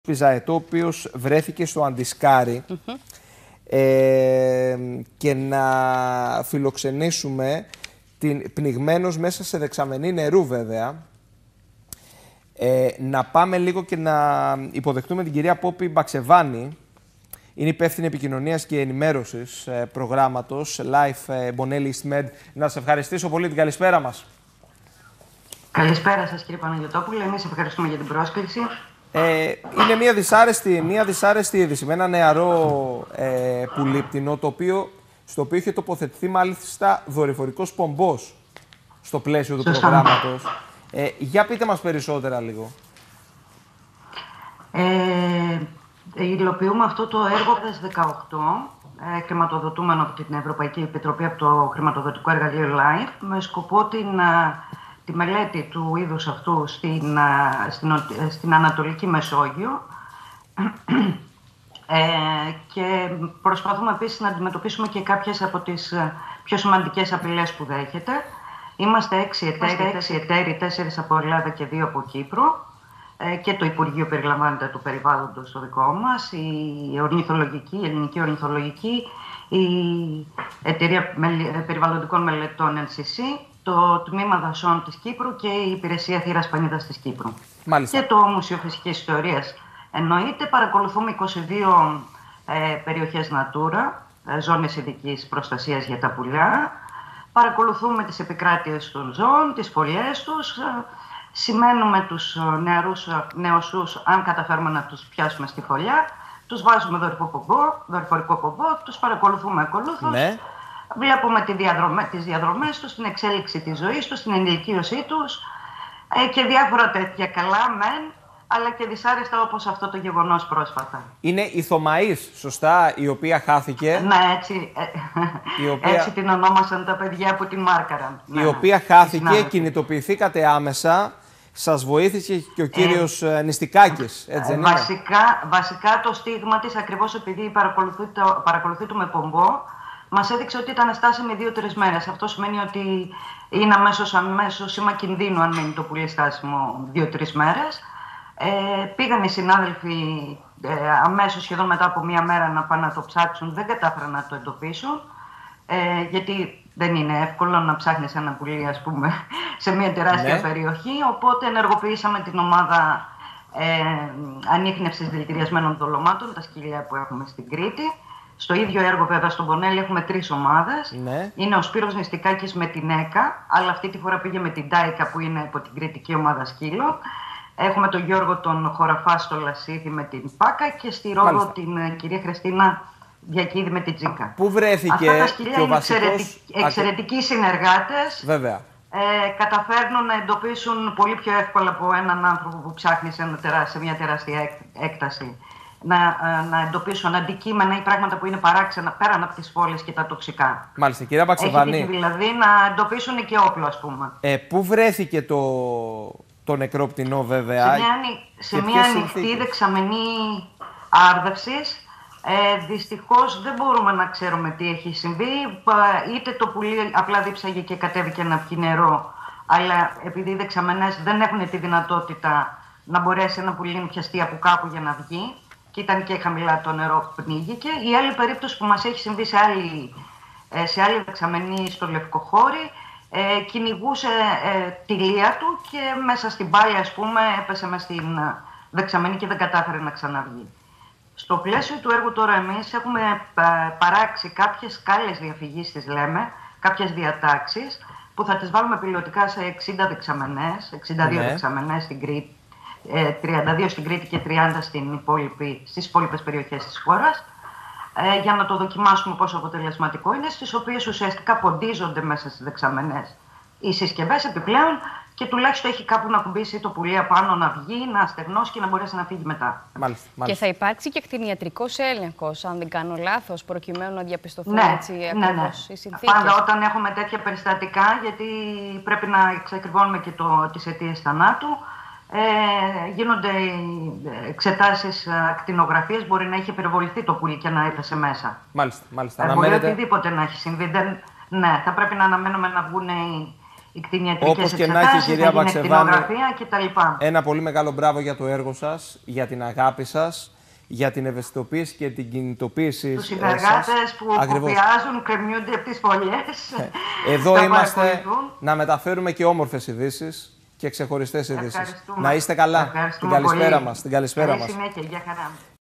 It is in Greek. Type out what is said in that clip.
Πιζαετό, ο οποίος βρέθηκε στο Αντισκάρι και να φιλοξενήσουμε πνιγμένος μέσα σε δεξαμενή νερού βέβαια. Να πάμε λίγο και να υποδεχτούμε την κυρία Πόπη Μπαξεβάνη. Είναι υπεύθυνη επικοινωνίας και ενημέρωσης προγράμματος Life Bonelli East Med. Να σας ευχαριστήσω πολύ, την καλησπέρα μας. Καλησπέρα σας κύριε Παναγιωτόπουλε, εμείς ευχαριστούμε για την πρόσκληση. Είναι μια δυσάρεστη είδηση με ένα νεαρό πουλίπτηνο, στο οποίο είχε τοποθετηθεί μάλιστα δορυφορικός πομπός στο πλαίσιο του προγράμματος. Για πείτε μας περισσότερα λίγο. Υλοποιούμε αυτό το έργο το 2018, χρηματοδοτούμενο από την Ευρωπαϊκή Επιτροπή, από το χρηματοδοτικό εργαλείο LIFE, με σκοπό τη μελέτη του είδους αυτού στην Ανατολική Μεσόγειο και προσπαθούμε επίσης να αντιμετωπίσουμε και κάποιες από τις πιο σημαντικές απειλές που δέχεται. Είμαστε 6 εταίροι, 4 από Ελλάδα και 2 από Κύπρο, και το Υπουργείο περιλαμβάνεται του περιβάλλοντος στο δικό μας, η Ελληνική Ορνηθολογική, η Εταιρεία Περιβαλλοντικών Μελετών NCC, το Τμήμα Δασών της Κύπρου και η Υπηρεσία Θήρας Πανίδας της Κύπρου. Μάλιστα. Και το Μουσείο Φυσικής Ιστορίας. Εννοείται, παρακολουθούμε 22 περιοχές Natura, ζώνες ειδικής προστασίας για τα πουλιά. Παρακολουθούμε τις επικράτειες των ζώων, τις φωλιές τους. Σημαίνουμε τους νεαρούς νεοσούς, αν καταφέρουμε να τους πιάσουμε στη φωλιά. Τους βάζουμε δορυφορικό πομπό, τους παρακολουθούμε ακολούθως. Ναι. Βλέπουμε τις διαδρομές τους, την εξέλιξη της ζωής τους, την ενηλικίωσή τους και διάφορα τέτοια καλά μεν, αλλά και δυσάρεστα όπως αυτό το γεγονός πρόσφατα. Είναι η Θωμαής, σωστά, η οποία χάθηκε. Ναι, έτσι την ονόμασαν τα παιδιά που την μάρκαραν. Η οποία χάθηκε, κινητοποιηθήκατε άμεσα, σας βοήθησε και ο κύριος Νηστικάκης, έτσι δεν είναι? Βασικά το στίγμα της, ακριβώς επειδή παρακολουθεί το με πομπό, μας έδειξε ότι ήταν στάσιμη 2-3 μέρες. Αυτό σημαίνει ότι είναι αμέσως σήμα κινδύνου αν μείνει το πουλί στάσιμο 2-3 μέρες. Πήγαν οι συνάδελφοι αμέσως, σχεδόν μετά από 1 μέρα, να πάνε να το ψάξουν. Δεν κατάφεραν να το εντοπίσουν, γιατί δεν είναι εύκολο να ψάχνεις ένα πουλί, ας πούμε, σε μια τεράστια περιοχή. Οπότε ενεργοποιήσαμε την ομάδα ανίχνευσης δηλητηριασμένων δολωμάτων, τα σκυλιά που έχουμε στην Κρήτη. Στο ίδιο έργο, βέβαια, στον Bonelli έχουμε 3 ομάδες. Ναι. Είναι ο Σπύρος Νηστικάκης με την ΕΚΑ, αλλά αυτή τη φορά πήγε με την ΤΑΙΚΑ, που είναι από την Κρητική Ομάδα Σκύλων. Έχουμε τον Γιώργο τον Χωραφά στο Λασίδι με την ΠΑΚΑ και στη Ρόδο την κυρία Χριστίνα Διακίδη με την Τζίκα. Πού βρέθηκε? Αυτά τα σκυλιά είναι εξαιρετικοί συνεργάτες. Βέβαια. Καταφέρνουν να εντοπίσουν πολύ πιο εύκολα από έναν άνθρωπο που ψάχνει σε μια τεράστια έκταση. Να εντοπίσουν αντικείμενα ή πράγματα που είναι παράξενα πέραν από τις φώλες και τα τοξικά. Μάλιστα, κυρία Μπαξεβάνη. Έχει δηλαδή να εντοπίσουν και όπλο, ας πούμε. Πού βρέθηκε το νεκρό πτηνό, βέβαια? Σε μια ανοιχτή δεξαμενή άρδευσης. Δυστυχώς δεν μπορούμε να ξέρουμε τι έχει συμβεί. Είτε το πουλί απλά δίψαγε και κατέβηκε να πιει νερό, αλλά επειδή οι δεξαμενές δεν έχουν τη δυνατότητα να μπορέσει ένα πουλί να πιαστεί από κάπου για να βγει, και ήταν και χαμηλά το νερό, πνίγηκε. Η άλλη περίπτωση που μας έχει συμβεί σε άλλη δεξαμενή στο Λευκοχώρι, κυνηγούσε τη λία του και μέσα στην πάλη, ας πούμε, έπεσε μες στην δεξαμενή και δεν κατάφερε να ξαναβγεί. Στο πλαίσιο του έργου τώρα εμείς έχουμε παράξει κάποιες σκάλες διαφυγής, τις λέμε, κάποιες διατάξεις, που θα τις βάλουμε πιλωτικά σε 60 δεξαμενές, 62 δεξαμενές στην Κρήτη, 32 στην Κρήτη και 30 στις υπόλοιπες περιοχές της χώρας, για να το δοκιμάσουμε πόσο αποτελεσματικό είναι, στις οποίες ουσιαστικά ποντίζονται μέσα στις δεξαμενές οι συσκευές επιπλέον και τουλάχιστον έχει κάπου να κουμπίσει το πουλί απάνω, να βγει, να στεγνώσει και να μπορέσει να φύγει μετά. Μάλιστα. Και θα υπάρξει και κτηνιατρικός έλεγχος, αν δεν κάνω λάθος, προκειμένου να διαπιστωθούν οι συνθήκες. Πάντα όταν έχουμε τέτοια περιστατικά, γιατί πρέπει να εξακριβώνουμε και τις αιτίες θανάτου, γίνονται εξετάσεις ακτινογραφίες, μπορεί να έχει υπερβοληθεί το πουλί και να έπεσε μέσα. Μάλιστα. Μπορεί οτιδήποτε να έχει συμβεί. Θα πρέπει να αναμένουμε να βγουν οι κτηνιατρικές όπως και να έχει, κυρία Βαξεβάνη, κτλ. Ένα πολύ μεγάλο μπράβο για το έργο σας, για την αγάπη σας, για την ευαισθητοποίηση και την κινητοποίηση. Τους συνεργάτες που κοπιάζουν, κρεμιούνται από τις φωλιές. Εδώ είμαστε να μεταφέρουμε και όμορφες ειδήσεις και ξεχωριστές ειδήσεις. Να είστε καλά. Την καλησπέρα μας. Καλή συνέχεια. Γεια χαρά.